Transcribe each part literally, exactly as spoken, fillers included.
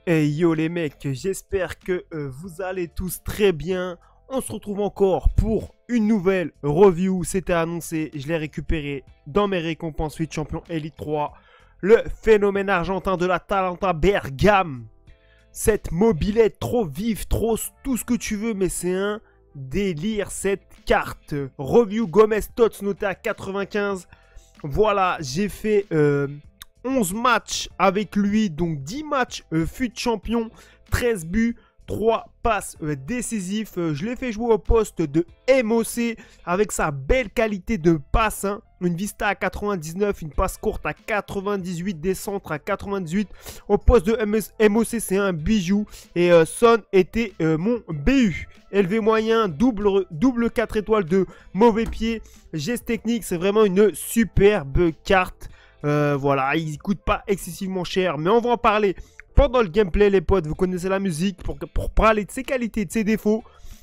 Hey yo les mecs, j'espère que euh, vous allez tous très bien. On se retrouve encore pour une nouvelle review. C'était annoncé, je l'ai récupéré dans mes récompenses huit champions Elite trois. Le phénomène argentin de l'Atalanta Bergame. Cette mobilette trop vive, trop tout ce que tu veux, mais c'est un délire cette carte. Review Gomez Tots noté à quatre-vingt-quinze. Voilà, j'ai fait... Euh, onze matchs avec lui, donc dix matchs euh, fut champion, treize buts, trois passes euh, décisifs. Euh, je l'ai fait jouer au poste de M O C avec sa belle qualité de passe. Hein. Une vista à quatre-vingt-dix-neuf, une passe courte à quatre-vingt-dix-huit, des centres à quatre-vingt-dix-huit. Au poste de M O C, c'est un bijou. Et euh, Son était euh, mon B U. Élevé moyen, double, double quatre étoiles de mauvais pied. Geste technique, c'est vraiment une superbe carte. Euh, voilà, il coûte pas excessivement cher, mais on va en parler pendant le gameplay les potes. Vous connaissez la musique pour, pour parler de ses qualités, de ses défauts.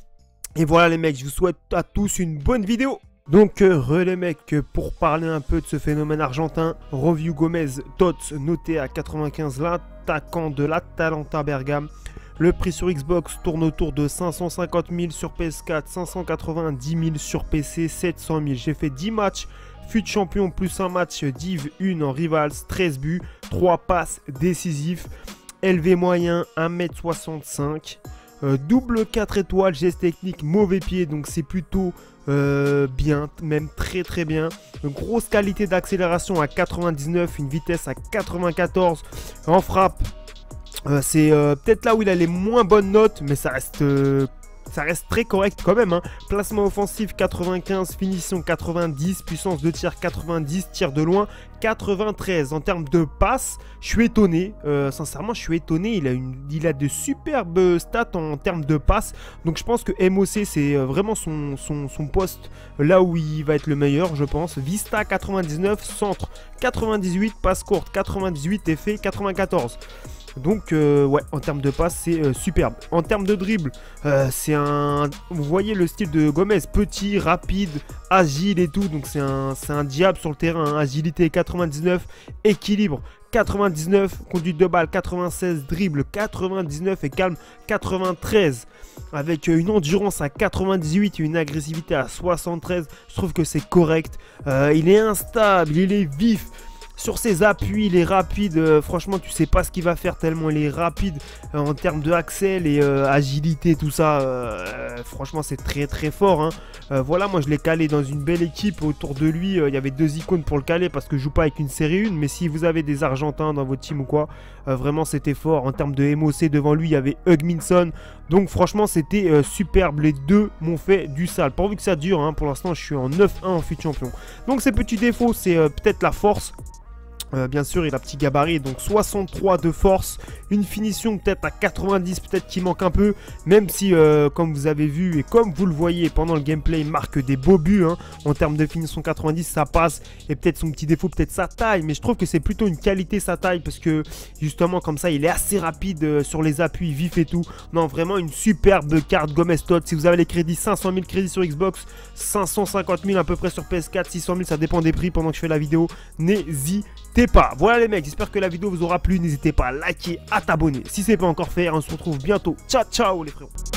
Et voilà les mecs, je vous souhaite à tous une bonne vidéo. Donc euh, re les mecs, pour parler un peu de ce phénomène argentin, review Gomez Tots noté à quatre-vingt-quinze, l'attaquant de l'Atalanta Bergame. Le prix sur Xbox tourne autour de cinq cent cinquante mille sur P S quatre, cinq cent quatre-vingt-dix mille sur P C, sept cent mille. J'ai fait dix matchs fut champion plus un match Div un en Rivals, treize buts, trois passes décisifs, élevé moyen un mètre soixante-cinq, euh, double quatre étoiles, geste technique, mauvais pied, donc c'est plutôt euh, bien, même très très bien. Une grosse qualité d'accélération à quatre-vingt-dix-neuf, une vitesse à quatre-vingt-quatorze, en frappe, euh, c'est euh, peut-être là où il a les moins bonnes notes, mais ça reste... Euh, Ça reste très correct quand même, hein. Placement offensif quatre-vingt-quinze, finition quatre-vingt-dix, puissance de tir quatre-vingt-dix, tir de loin quatre-vingt-treize. En termes de passes, je suis étonné. Euh, sincèrement, je suis étonné. Il a, une, il a de superbes stats en termes de passes. Donc je pense que M O C, c'est vraiment son, son, son poste là où il va être le meilleur, je pense. Vista quatre-vingt-dix-neuf, centre quatre-vingt-dix-huit, passe courte quatre-vingt-dix-huit, effet quatre-vingt-quatorze. Donc euh, ouais, en termes de passe c'est euh, superbe. En termes de dribble, euh, c'est un... Vous voyez le style de Gomez, petit, rapide, agile et tout. Donc c'est un, c'est un diable sur le terrain, hein. Agilité quatre-vingt-dix-neuf, équilibre quatre-vingt-dix-neuf, conduite de balle quatre-vingt-seize, dribble quatre-vingt-dix-neuf et calme quatre-vingt-treize. Avec une endurance à quatre-vingt-dix-huit et une agressivité à soixante-treize. Je trouve que c'est correct. Euh, il est instable, il est vif. Sur ses appuis, il est rapide, euh, franchement tu sais pas ce qu'il va faire tellement il est rapide euh, en termes de axel et euh, agilité, tout ça, euh, franchement c'est très très fort, hein. euh, Voilà, moi je l'ai calé dans une belle équipe autour de lui, euh, il y avait deux icônes pour le caler parce que je joue pas avec une série un, mais si vous avez des Argentins dans votre team ou quoi, euh, vraiment c'était fort. En termes de M O C, devant lui il y avait Hugminson, donc franchement c'était euh, superbe, les deux m'ont fait du sale, pourvu que ça dure, hein. Pour l'instant je suis en neuf un en fut champion. Donc ces petits défauts c'est euh, peut-être la force. Euh, bien sûr, il a petit gabarit, donc soixante-trois de force, une finition peut-être à quatre-vingt-dix, peut-être qu'il manque un peu, même si, euh, comme vous avez vu et comme vous le voyez pendant le gameplay, il marque des beaux buts, hein. En termes de finition quatre-vingt-dix, ça passe, et peut-être son petit défaut, peut-être sa taille, mais je trouve que c'est plutôt une qualité sa taille, parce que justement, comme ça, il est assez rapide euh, sur les appuis, vif et tout. Non, vraiment une superbe carte Gomez Tots. Si vous avez les crédits, cinq cent mille crédits sur Xbox, cinq cent cinquante mille à peu près sur P S quatre, six cent mille, ça dépend des prix pendant que je fais la vidéo, n'hésitez pas. Voilà les mecs, j'espère que la vidéo vous aura plu. N'hésitez pas à liker, à t'abonner si ce n'est pas encore fait. On se retrouve bientôt. Ciao ciao les frérots.